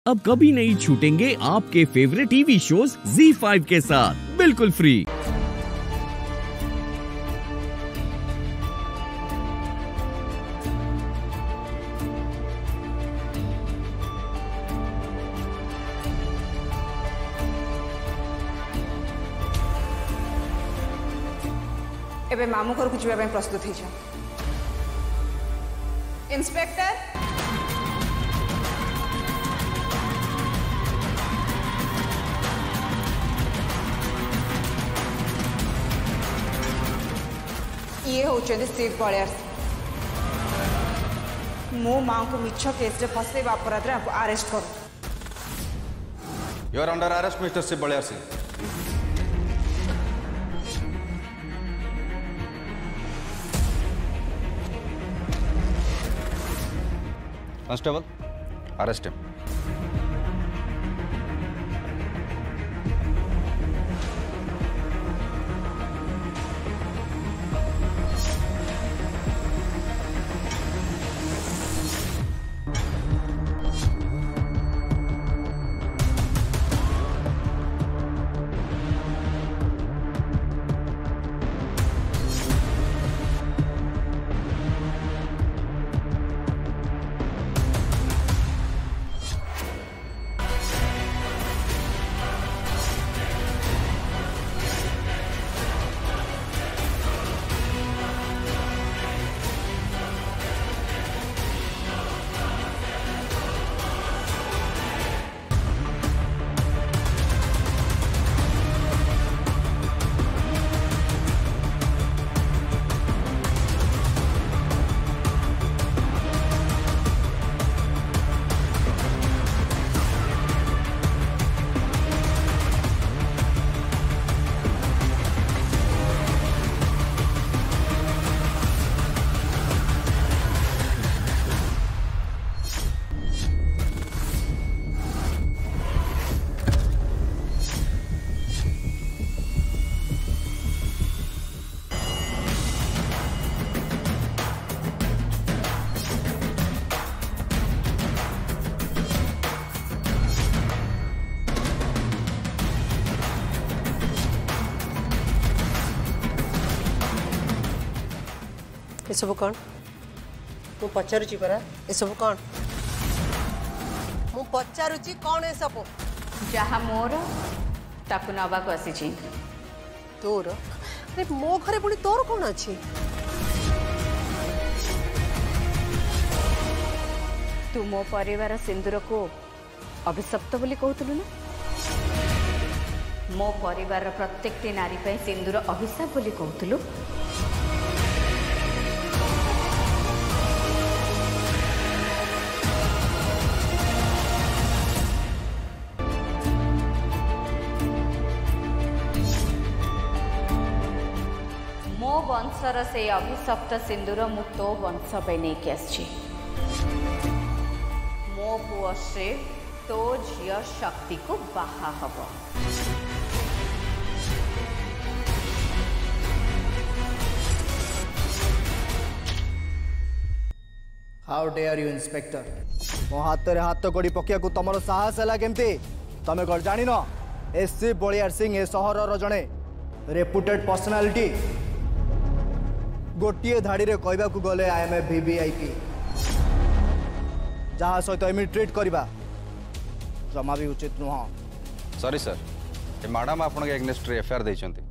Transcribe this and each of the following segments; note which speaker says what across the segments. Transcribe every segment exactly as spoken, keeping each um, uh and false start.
Speaker 1: अब कभी नहीं छूटेंगे आपके favourite TV shows Zee five के साथ बिल्कुल फ्री।
Speaker 2: एबे मामू घर को जीवा प्रस्तुत हो जाओ। इंस्पेक्टर ये होचंदी शिव बलियार मो माँ को मिछ केस रे फसैबा अपराध रे आपको अरेस्ट करो।
Speaker 3: You are under arrest mister Shiv Baliyar Singh. Constable, arrest him.
Speaker 4: ये सब कौन मु पचारुची परा ये सब कौन मु पचारुची कौन ये सब
Speaker 2: जहा मोर ताकु नबा को आसी छी
Speaker 4: तोर अरे मो घरे पुणी तोर कौन अछि
Speaker 2: तू मो परिवार सिंदूर को अभिशप्त बोली कहतलु ना मो परिवार प्रत्येक नारी पे सिंदूर अभिशाप बोली कहतलु। मो वंशर से अभिशप्त सिंदूर मु तो वंश पे नहीं के आछि मो पुओ से तो झियो शक्ति को बाहा हब।
Speaker 5: हाउ डेयर यू इंस्पेक्टर मो हाथ रे हाथ कड़ी पकिया को तमरो साहस हला केमती तमे कर जानि न एससी बलियार सिंह ए शहर रो जणे रेपुटेड पर्सनालिटी गोटे धाड़ी रे कहबा को गले आई एम ए वीवीआईपी जहाँ सहित एमि ट्रीट करबा जमा भी उचित नुह।
Speaker 3: सॉरी सर ए मैडम आपन के एगेंस्ट एफआईआर दैछंती।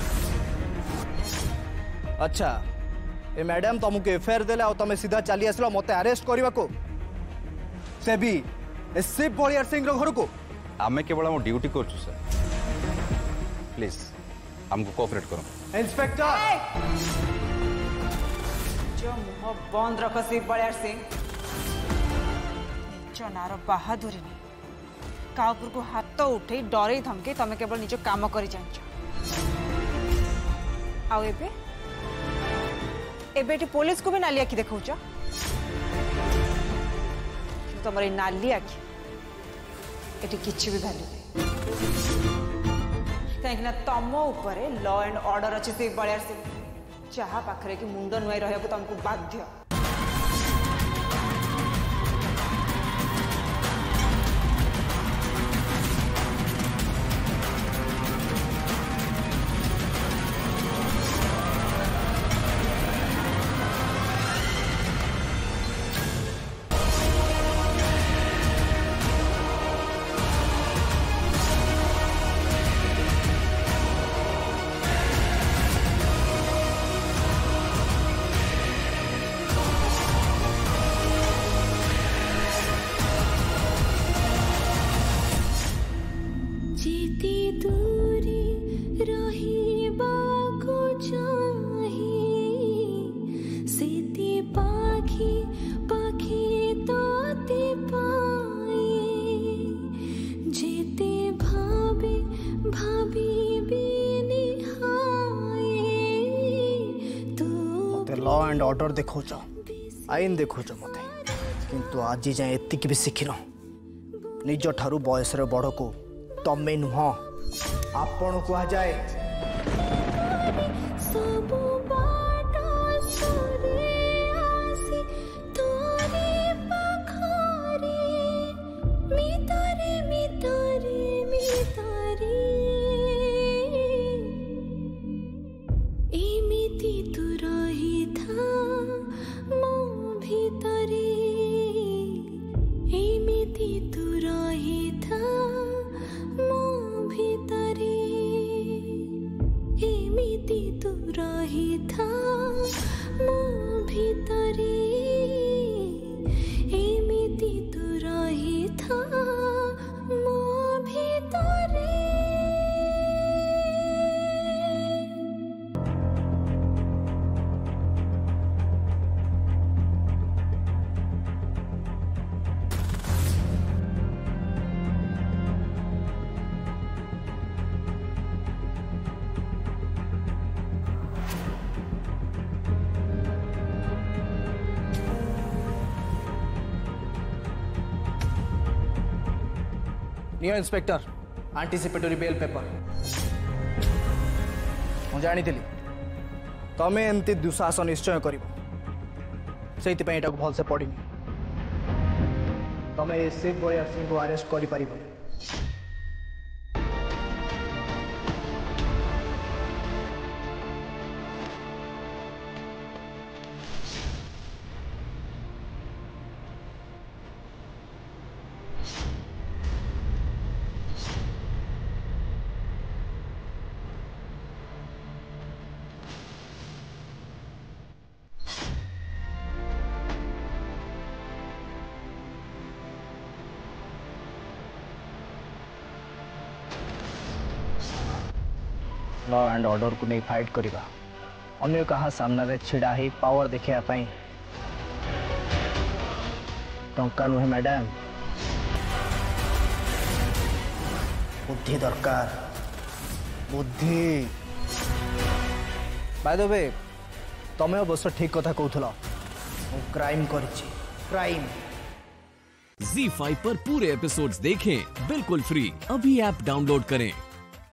Speaker 5: अच्छा ए मैडम तुमको एफआईआर देला और तुम सीधा चली आसलो मते अरेस्ट करबा को से भी एससी बलियार सिंह रो घर को
Speaker 3: आमे केवल हम ड्यूटी करछु सर प्लीज हमको कोऑपरेट करो।
Speaker 5: इंस्पेक्टर
Speaker 2: जो मुह बंद रख शिव बलियार सिंह नार बहादुरी नहीं कापुर को हाथ उठे डरे धमके तमें केवल निज काम कर एबे पुलिस को भी नाली आखि देखा तुम नाली आखि ये किसी भी भैल्यू कहीं तुम उपरे लॉ एंड ऑर्डर अच्छे शिव बलियार सिंह जहाँ पाखरे कि मुंड नुआई रहा तुमको बाध्य।
Speaker 5: एंड ऑर्डर देखौच आईन देखौच मते किंतु आज जाए एतिक भी शिखिन निज ठारू बयस बड़ को तमें नुह आपण कह जाए नियो इंस्पेक्टर एंटीसिपेटरी बेल पेपर मु जानी तमें एमती दुशासन निश्चय कर भल से पढ़ी तमें एसपी बलियार सिंह को अरेस्ट कर लॉ एंड ऑर्डर को नहीं फाइट करिबा अन्य कहा सामना रे छिड़ा ही पावर देखिया पाई टंका नुहे मैडम बुद्धि दरकार बुद्धि बाय द वे तमें अवश्य ठीक कथा कहथुला क्राइम करिछि क्राइम
Speaker 1: ज़ी फाइव पर पूरे एपिसोड्स देखें बिल्कुल फ्री। अभी ऐप डाउनलोड करें।